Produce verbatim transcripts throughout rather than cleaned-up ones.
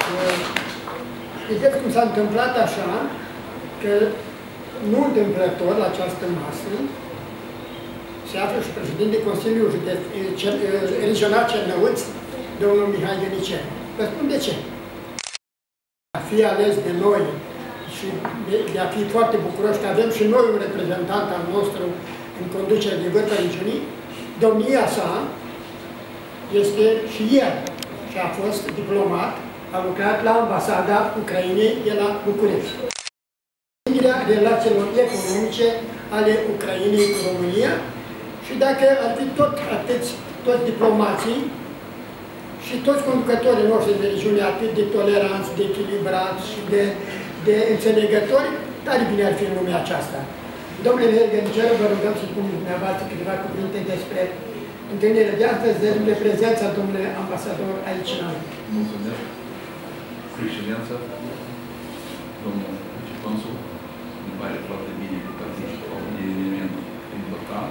Vedeți cum s-a întâmplat așa, că nu întâmplător la această masă se află și președintele Consiliului Regional Cernăuți, domnul Mihai Denicel. Vă spun de ce. A fi ales de noi și de, de a fi foarte bucuroși că avem și noi un reprezentant al nostru în conducerea de vârfa regiunii, domnia sa este și el și a fost diplomat, a lucrat la ambasada Ucrainei de la București. Relațiilor economice ale Ucrainei cu România și dacă ar fi tot atâți, toți diplomații și toți conducătorii noștri de regiune atât de toleranți, de echilibrați și de, de înțelegători, tare bine ar fi în lumea aceasta. Domnule Denicel, vă rugăm să spuneți dumneavoastră câteva cuvinte despre întâlnirea de astăzi, despre prezența domnului ambasador aici în noi. Mulțumesc. Excelență, domnul viceconsul, îmi pare foarte bine că participă la un eveniment important.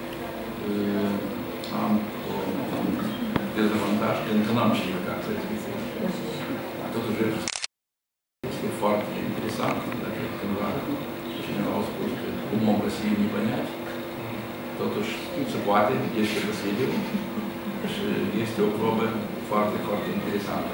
Am un dezavantaj că încă n-am și plecat să explice. Totuși, este foarte interesant dacă cândva cineva a spus că cum om găsi nepăneați. Totuși, se poate, este posibil și este o probă foarte, foarte interesantă.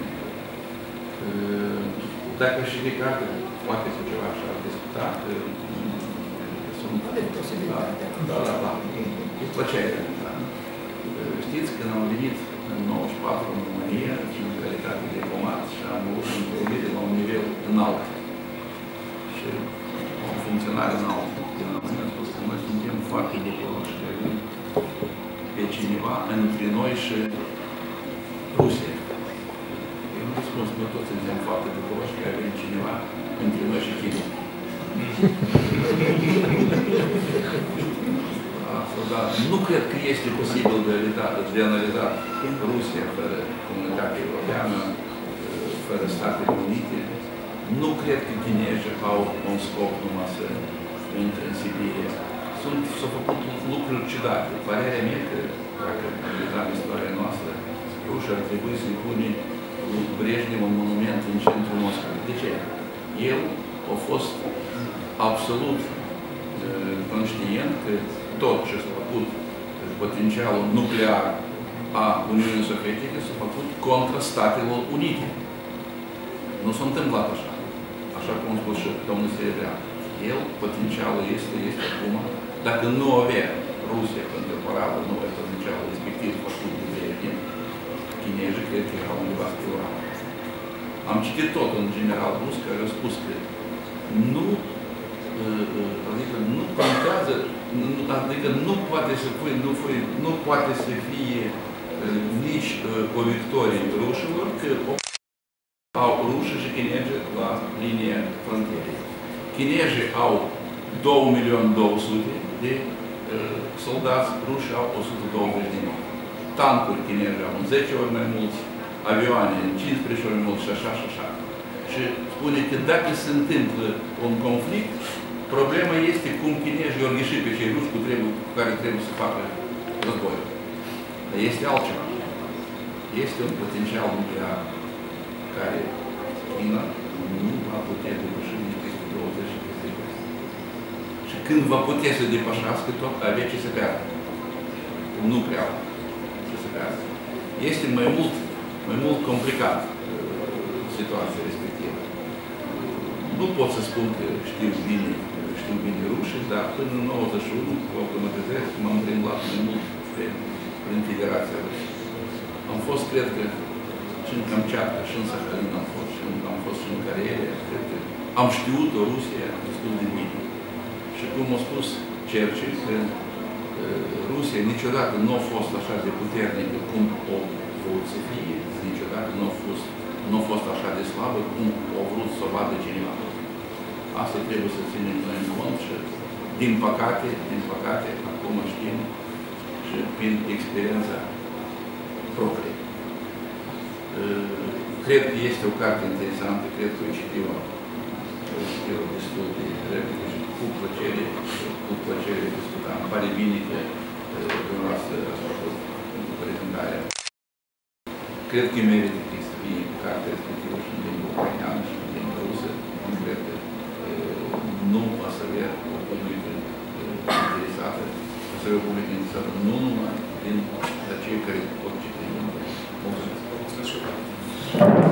Dacă și Ricardo poate cu ceva și ar discuta, sunt... Da, da, da, cu plăcere. Știți, când am venit în nouăzeci și patru în România, în calitate de diplomat, și am avut întâlnire la un nivel înalt. Și un funcționar înalt din România a spus că noi suntem foarte bucuroși că avem pe cineva între noi și Rusia. Eu nu spun că noi toți suntem foarte bucuroși că avem cineva între noi și China. Dar nu cred că este posibil de, de analizat Rusia fără Comunitatea Europeană, fără Statele Unite. Nu cred că chinezii au un scop numai să intre în Siberia. Sunt, s-au făcut lucruri ciudate. Părerea mea că, dacă analizăm istoria noastră, rușii ar trebui să-i pune lui Brejnev un monument în centrul Moscovei. De ce? El a fost absolut uh, conștient că tot ce s-a făcut, potențialul nuclear a Uniunii Sovietice s-a făcut contra Statelor Unite. Nu s-a întâmplat așa. Așa cum a spus și domnul Serebrean. El, potențialul este, este acum, dacă nu avea Rusia contemporană, nu avea potențialul respectiv făcut de Brejnev, chinezii cred că erau undeva spre Ural. Am citit tot un general rus care a spus că nu, adică nu contează, adică nu poate să fie, nu, fie, nu poate să fie nici o victorie rușilor, că au rușii și chinezii la linia frontierei. Chinezii au două milioane două sute de uh, soldați, rușii au o sută douăzeci de mii. Tancuri chinezii au zece ori mai mulți, avioane cincisprezece ori mai mulți și așa și așa. Și spune că dacă se întâmplă un conflict, problema este cum chinezii ori ieși pe cei ruși cu, trebuie, cu care trebuie să facă războiul. Dar este altceva. Este un potențial nuclear care China nu va putea depăși nici peste douăzeci de secole. Și când va putea să depășească, tot avea ce să pierdă. Nu prea ce să pierdă. Este mai mult, mai mmult complicat uh, situația respectivă. Nu pot să spun că știu bine, știu bine rușii, dar până în nouăzeci și unu, cu automatizare, m-am prindlat mai mult pe, prin Federația Rusă. Am fost, cred că, și în Kamchatka, și în Sahalin am fost, și în, am fost și în Karelia, cred că am știut o Rusie destul de bine. Și cum a spus Churchill, că uh, Rusia niciodată nu a fost așa de puternică cum o vrut să fie, niciodată nu a fost, nu a fost așa de slabă cum o vrut să o vadă cineva. Asta trebuie să ținem noi în cont și, din păcate, din păcate, acum știm și prin experiența proprie. Cred că este o carte interesantă, cred că o citiu, o citiu destul de repede și cu plăcere, cu plăcere discutam. Îmi pare bine că dumneavoastră ați făcut prezentarea. Cred că merită să fie cartea respectivă. să fie o publică inițiată, nu numai din cei care pot citi. Mulțumesc. Mulțumesc și eu.